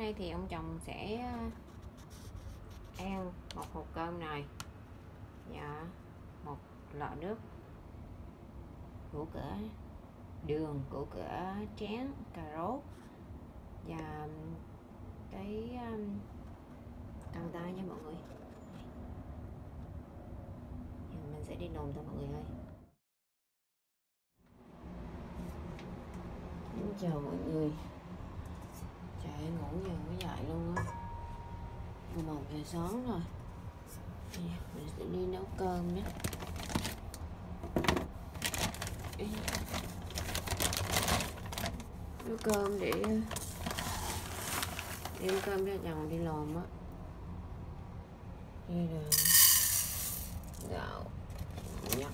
nay thì ông chồng sẽ ăn một hộp cơm này và một lọ nước, củ cỡ đường, củ cỡ tráng, cà rốt và cái cần tay nha mọi người. Mình sẽ đi nồm thôi mọi người ơi. Chào mọi người. Trời ơi, ngủ giờ mới dậy luôn á, 1 giờ sáng rồi. Mình sẽ đi nấu cơm nhé. Nấu cơm để đem cơm cho chồng đi làm á. Đây là gạo nhặt,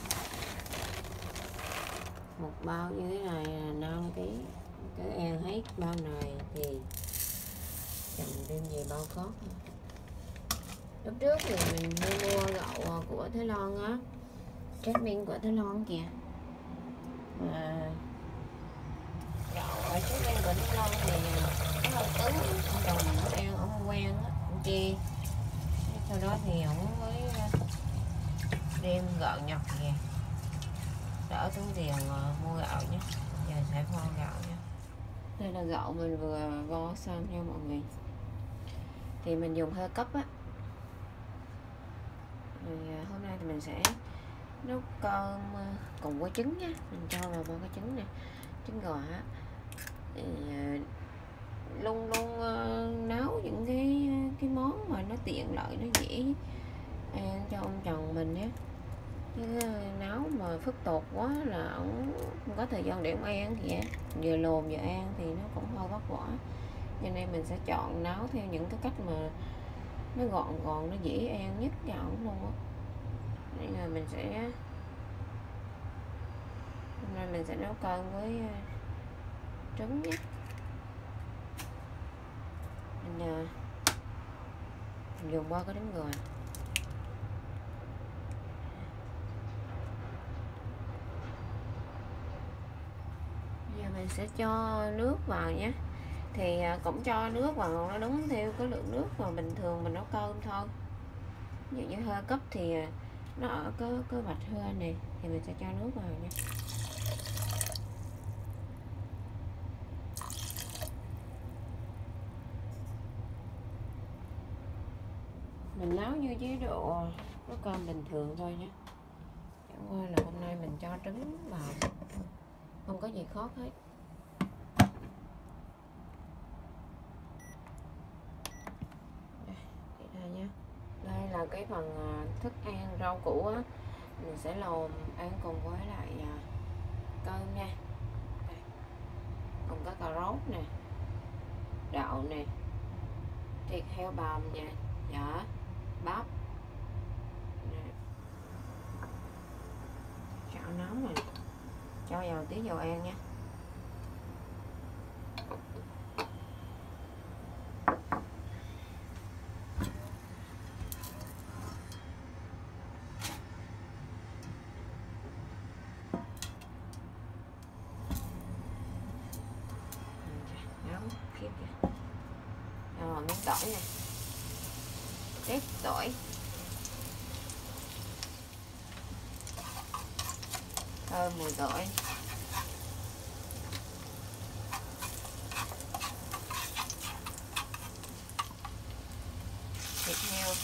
một bao như thế này là 5 kg. Cứ ăn hết bao này thì chồng đem về bao khác. Lúc trước thì mình mua gạo của Thái Lan á, Jasmine của Thái Lan kìa. Gạo ở Jasmine của Thái Lan thì nó hơi cứng, ông chồng mình nó ăn không quen á, ông chê. Sau đó thì ông mới đem gạo Nhật về, đỡ tốn tiền mua gạo nhé. Giờ sẽ vo gạo nha. Đây là gạo mình vừa vo xong nha mọi người. Thì mình dùng hơi cấp á. Rồi hôm nay thì mình sẽ nấu cơm cùng với trứng nha. Mình cho vào cái trứng này, trứng gà á. Thì luôn nấu những cái món mà nó tiện lợi, nó dễ ăn cho ông chồng mình nhé. Chứ nấu mà phức tạp quá là ổng không có thời gian để ông ăn thì vừa lồn vừa ăn thì nó cũng hơi vất vả. Cho nên mình sẽ chọn nấu theo những cái cách mà nó gọn nó dễ ăn nhất cho ổng luôn á. Nên là hôm nay mình sẽ nấu cơm với trứng nhé. Mình dùng qua cái trứng gà. Giờ mình sẽ cho nước vào nhé. Thì cũng cho nước vào nó đúng theo cái lượng nước mà bình thường mình nấu cơm thôi. Ví dụ như hơi cấp thì nó ở cái vạch hơi này thì mình sẽ cho nước vào nha. Mình nấu như chế độ nấu cơm bình thường thôi nhé. Chẳng qua là hôm nay mình cho trứng vào, không có gì khó hết. Đây là cái phần thức ăn rau củ á, mình sẽ lồn ăn cùng với lại cơm nha. Đây. Còn có cà rốt nè, đậu nè, thịt heo bằm nha, dạ, bắp nè. Chảo nóng này, cho vào tí dầu ăn nha. Rồi miếng tỏi nè, tép tỏi, thơm mùi tỏi, thịt heo,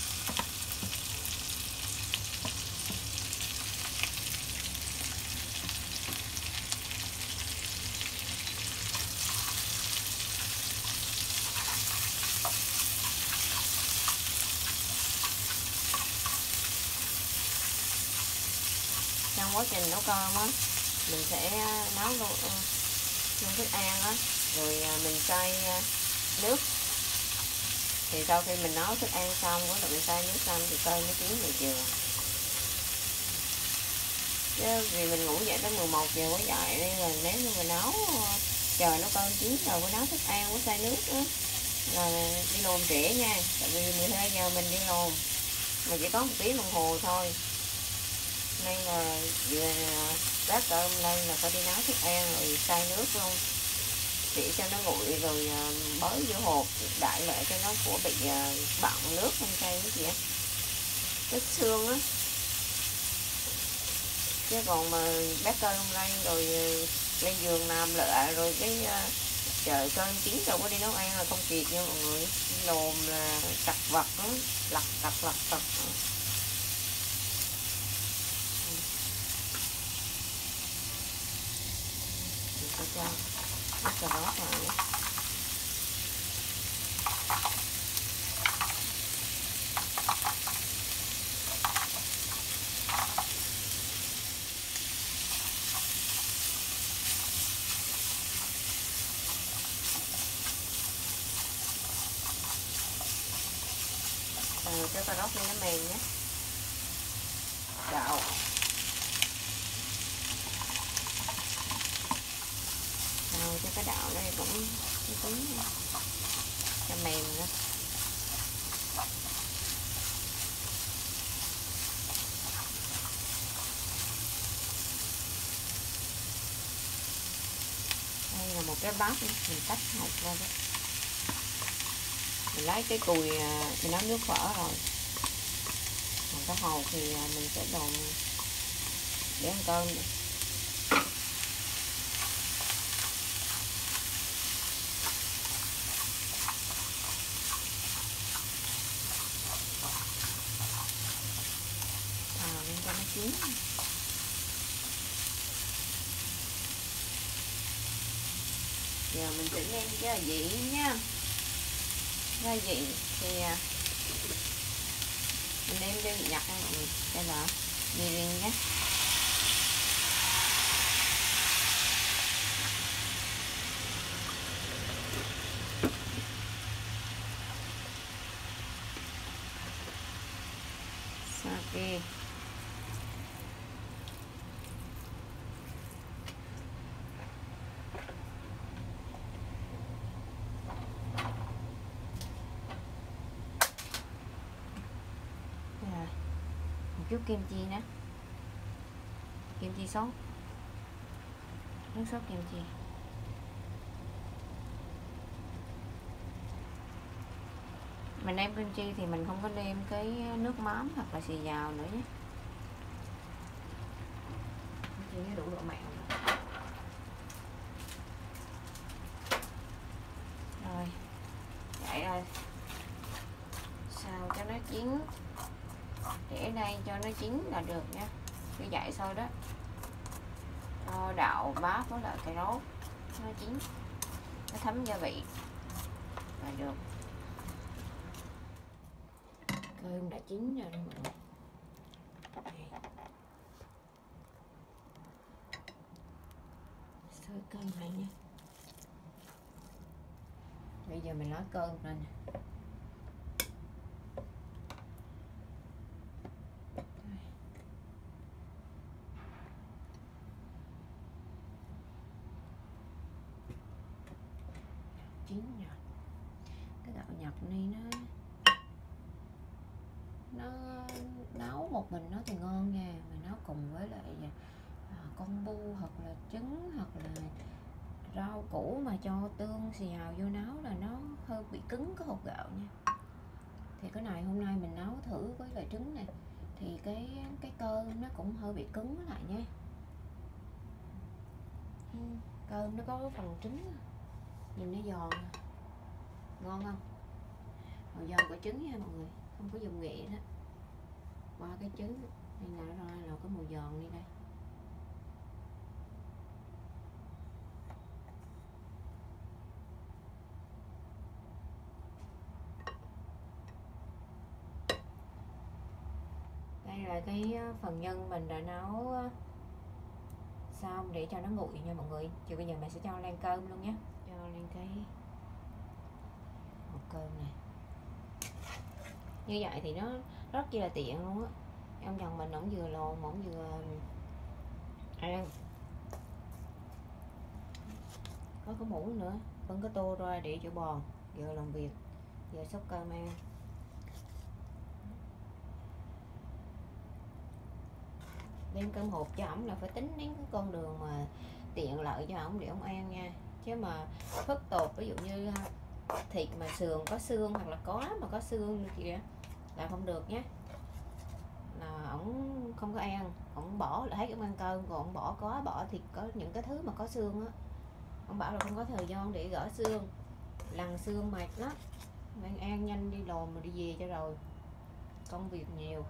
trong quá trình nấu cơm á mình sẽ nấu luôn thức ăn á, rồi mình xay nước. Thì sau khi mình nấu thức ăn xong rồi mình xay nước xong thì cơm nó chín rồi chưa. Chứ vì mình ngủ dậy tới 11 giờ mới dậy, nên là nếu như mình nấu chờ nó cơm chín rồi mới nấu thức ăn mới xay nước đó là đi lồn trễ nha. Tại vì 12 giờ mình đi lồn mà chỉ có 1 tiếng đồng hồ thôi, nên là vừa bát cơm lên là phải đi nấu thức ăn rồi xay nước luôn. để cho nó nguội rồi bới vô hộp đại lại cho nó của bị bặn nước trong cây cái gì á, cái xương á. Chứ còn mà bác cơm đây rồi lên giường nằm lợ rồi cái chờ cơm chín đâu có đi nấu ăn là không kịp nha mọi người. Lồm là chặt vật đó, lặt tật. Cho nước cà rốt vào. Cho cà rốt lên nó mềm nhé. Gạo cho cái đậu đây cũng cứng cho mềm nữa. Đây là một cái bát mình tách hột ra đó. Mình lấy cái cùi mình nấu nước phở rồi, còn cái hột thì mình sẽ đồn để ăn cơm này. Lên cho nó chín. Giờ mình sẽ nêm gia vị nha. Gia vị thì mình nêm cho nhặt nha mọi người. Đây là mì riêng nhé. Sake. Chút kim chi nữa, kim chi sốt, nước sốt kim chi. Mình nêm kim chi thì mình không có nêm cái nước mắm hoặc là xì dào nữa nhé. Chỉ đủ độ mặn. Rồi, vậy rồi. Xào cho nó chín. Để đây cho nó chín là được nha. Cứ vậy thôi đó. Cho đậu bắp với lại cà rốt nó chín, nó thấm gia vị là được. Cơm đã chín rồi đó mọi người. Sôi cơm lại nha. Bây giờ mình nói cơm lên nè. Chín rồi. Cái gạo Nhật này nó nấu một mình nó thì ngon nha, mà nấu cùng với lại con bu hoặc là trứng hoặc là rau củ mà cho tương xì hào vô nấu là nó hơi bị cứng cái hột gạo nha. Thì cái này hôm nay mình nấu thử với lại trứng này thì cái cơm nó cũng hơi bị cứng lại nha. Cơm nó có phần trứng, nhìn nó giòn, ngon không? Màu giòn của trứng nha mọi người, không có dùng nghệ đó. Qua cái trứng đây là ra là có màu giòn đi đây. Đây là cái phần nhân mình đã nấu xong để cho nó nguội nha mọi người. Thì bây giờ mình sẽ cho lên cơm luôn nhé. Cho lên cái hộp cơm này. Như vậy thì nó rất chi là tiện luôn á. Ông chồng mình ổng vừa lồn ổng vừa ăn. Có cái muỗng nữa, vẫn có tô ra để cho bò. Giờ làm việc, giờ xúc cơm ăn. Đem cơm hộp cho ổng là phải tính đến cái con đường mà tiện lợi cho ổng để ổng ăn nha, chứ mà phức tột ví dụ như thịt mà sườn có xương hoặc là có mà có xương kìa là không được nhé, là ổng không có ăn, ổng bỏ lại thấy ổng ăn cơm còn ổng bỏ thịt có những cái thứ mà có xương á, ổng bảo là không có thời gian để gỡ xương, lằn xương mệt lắm, nên ăn nhanh đi lồn mà đi về cho rồi, công việc nhiều.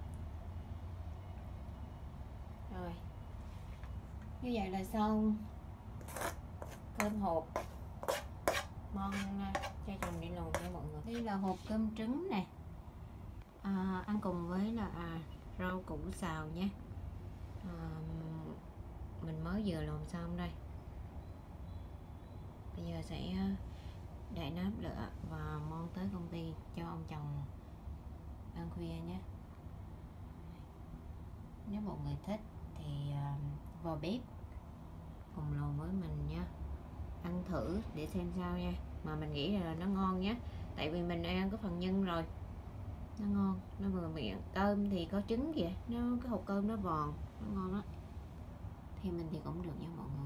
Rồi như vậy là xong cơm hộp ngon nha, cho chồng đi lồn nha mọi người. Đây là hộp cơm trứng nè, ăn cùng với là rau củ xào nha. Mình mới vừa lồn xong đây, bây giờ sẽ để nắp lửa và mang tới công ty cho ông chồng ăn khuya nhé. Nếu mọi người thích thì vào bếp cùng lồn với mình nha, ăn thử để xem sao nha, mà mình nghĩ là nó ngon nhé, tại vì mình ăn có phần nhân rồi, nó ngon, nó vừa miệng. Cơm thì có trứng kìa, cái hộp cơm nó giòn, nó ngon đó, thì mình thì cũng được nha mọi người.